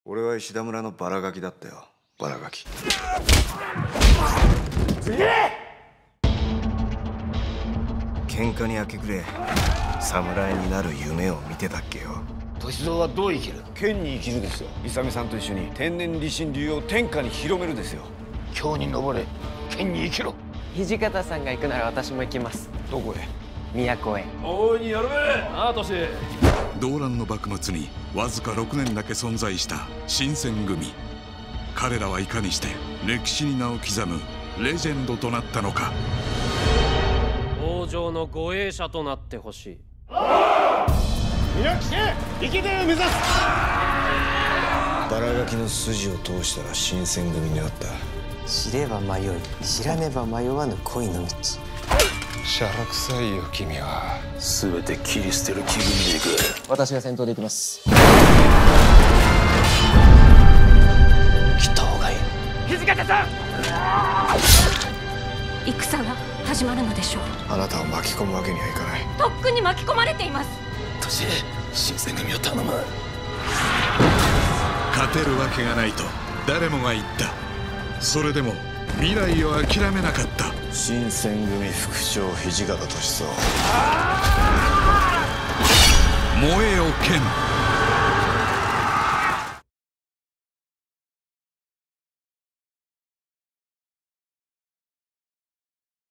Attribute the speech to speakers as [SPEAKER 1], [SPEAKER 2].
[SPEAKER 1] 俺は石田村のバラガキだったよ。バラガキ。喧嘩に明け暮れ侍になる夢を見てたっけよ。
[SPEAKER 2] 歳三はどう生きる？
[SPEAKER 1] 剣に生きるですよ。勇さんと一緒に天然理心流を天下に広めるですよ。
[SPEAKER 2] 京に登れ、剣に生きろ。
[SPEAKER 3] 土方さんが行くなら私も行きます。
[SPEAKER 1] どこへ？
[SPEAKER 3] 都へ。
[SPEAKER 4] 大いにやるべ。ああ、年。
[SPEAKER 5] 動乱の幕末にわずか6年だけ存在した新選組。彼らはいかにして歴史に名を刻むレジェンドとなったのか。
[SPEAKER 4] 王城の護衛者となってほしい。
[SPEAKER 2] 皆来て、池田を目指す。
[SPEAKER 1] バラガキの筋を通したら新選組になった。
[SPEAKER 3] 知れば迷い、知らねば迷わぬ恋の道。
[SPEAKER 1] しゃらくさいよ君は。
[SPEAKER 2] 全て切り捨てる気分でいく。
[SPEAKER 3] 私が先頭で行きます。
[SPEAKER 2] 来た方がいい。
[SPEAKER 4] 土方さん。
[SPEAKER 6] 戦が始まるのでしょう。
[SPEAKER 1] あなたを巻き込むわけにはいかない。
[SPEAKER 6] とっくに巻き込まれています。
[SPEAKER 2] 年、新選組を頼む。
[SPEAKER 5] 勝てるわけがないと誰もが言った。それでも未来を諦めなかった。
[SPEAKER 1] 新選組副長土方歳三。
[SPEAKER 5] 燃えよ剣。